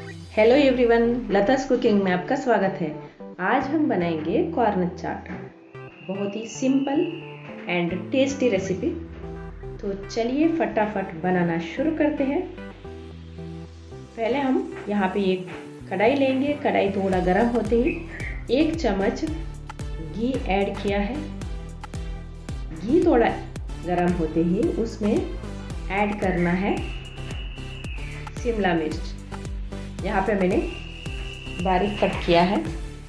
Hello everyone, लतास cooking में आपका स्वागत है। आज हम बनाएंगे कॉर्न चाट। बहुत ही सिंपल एंड टेस्टी रेसिपी। तो चलिए फटाफट बनाना शुरू करते हैं। पहले हम यहाँ पे एक कढ़ाई लेंगे। कढ़ाई थोड़ा गर्म होते ही 1 चम्मच घी ऐड किया है। घी थोड़ा गर्म होते ही उसमें ऐड करना है शिमला मिर्च। यहाँ पे मैंने बारीक कट किया है।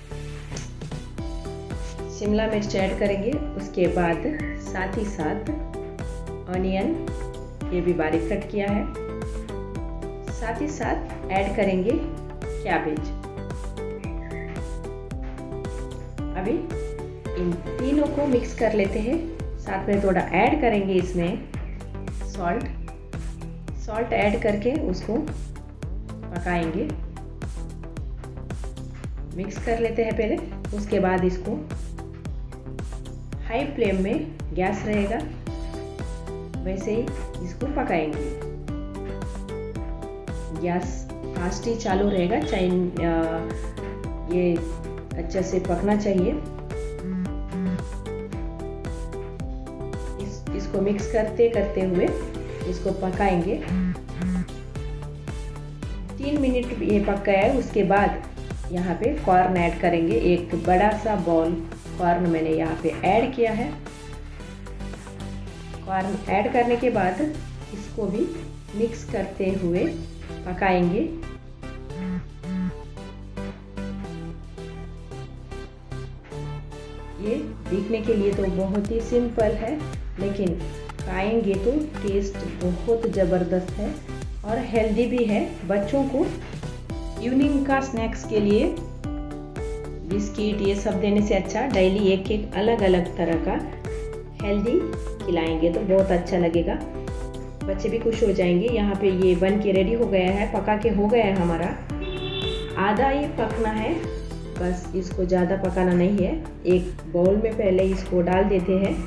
शिमला मिर्च ऐड करेंगे। उसके बाद साथ ही साथ ऑनियन, ये भी बारीक कट किया है। साथ ही साथ ऐड करेंगे कैबेज। अभी इन तीनों को मिक्स कर लेते हैं। साथ में थोड़ा ऐड करेंगे इसमें सॉल्ट ऐड करके उसको पकाएंगे। मिक्स कर लेते हैं पहले। उसके बाद इसको हाई फ्लेम में गैस रहेगा, वैसे ही इसको पकाएंगे। गैस फास्ट ही चालू रहेगा, चाहे ये अच्छे से पकना चाहिए। इसको मिक्स करते करते हुए इसको पकाएंगे। 3 मिनट ये पक गया है। उसके बाद यहाँ पे कॉर्न ऐड करेंगे। एक बड़ा सा बॉल कॉर्न मैंने यहाँ पे ऐड किया है। कॉर्न ऐड करने के बाद इसको भी मिक्स करते हुए पकाएंगे। ये दिखने के लिए तो बहुत ही सिंपल है, लेकिन खाएंगे तो टेस्ट बहुत ज़बरदस्त है और हेल्दी भी है। बच्चों को इवनिंग का स्नैक्स के लिए बिस्किट ये सब देने से अच्छा डेली एक अलग अलग तरह का हेल्दी खिलाएंगे तो बहुत अच्छा लगेगा। बच्चे भी खुश हो जाएंगे। यहाँ पे ये बन के रेडी हो गया है, पका के हो गया है हमारा। आधा ही पकना है बस, इसको ज़्यादा पकाना नहीं है। एक बाउल में पहले इसको डाल देते हैं।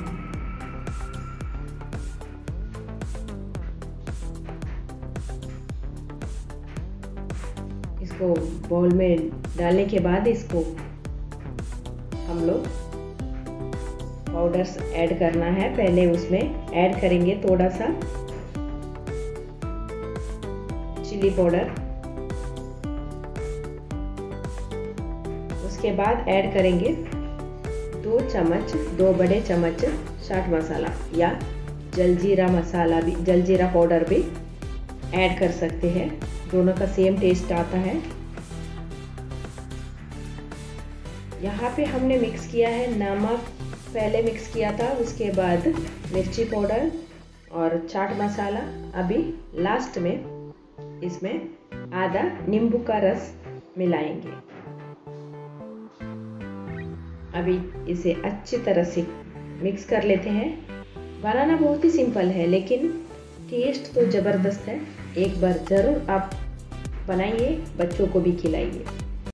इसको बाउल में डालने के बाद इसको हम लोग पाउडर्स ऐड करना है। पहले उसमें ऐड करेंगे थोड़ा सा चिली पाउडर। उसके बाद ऐड करेंगे 2 बड़े चम्मच चाट मसाला या जलजीरा पाउडर भी ऐड कर सकते हैं। दोनों का सेम टेस्ट आता है। यहाँ पे हमने मिक्स किया है नमक, पहले मिक्स किया था। उसके बाद मिर्ची पाउडर और चाट मसाला। अभी लास्ट में इसमें आधा नींबू का रस मिलाएंगे। अभी इसे अच्छी तरह से मिक्स कर लेते हैं। बनाना बहुत ही सिंपल है, लेकिन टेस्ट तो ज़बरदस्त है। एक बार ज़रूर आप बनाइए, बच्चों को भी खिलाइए।